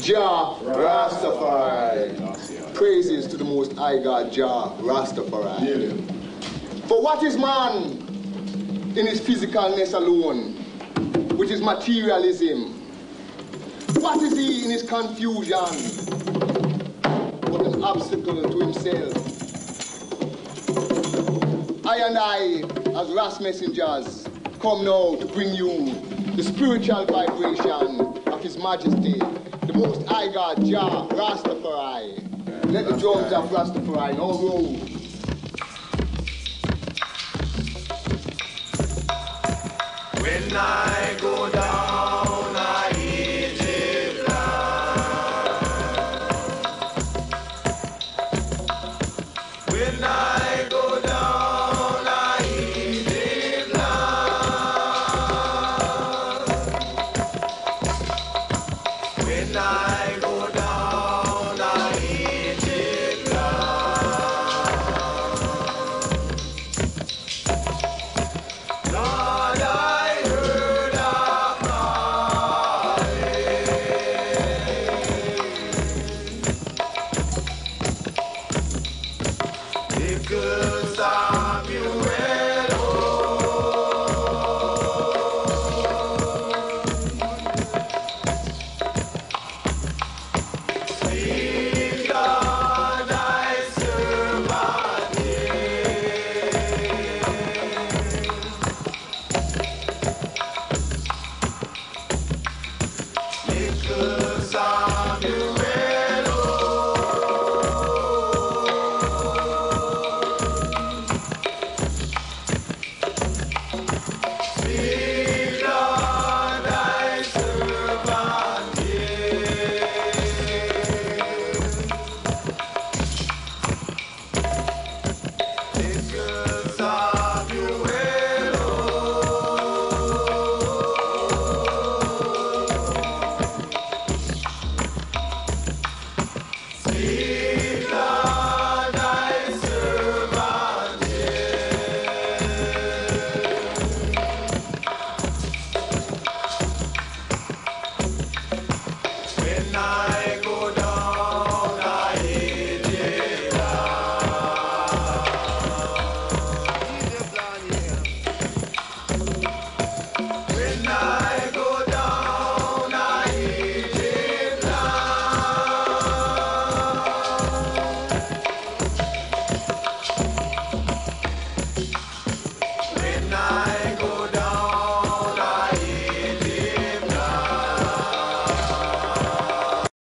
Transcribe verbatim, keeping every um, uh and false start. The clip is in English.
Jah Rastafari. Praises to the Most High God, Jah Rastafari. For what is man in his physicalness alone, which is materialism? What is he in his confusion, but an obstacle to himself? I and I, as Ras Messengers, come now to bring you the spiritual vibration of His Majesty, the Most High God, Jah Rastafari. Let the drums of Rastafari now roll. When I go down, I Egypt land. When I go down, I Egypt land. When I go down, I Egypt land. Lord, I When I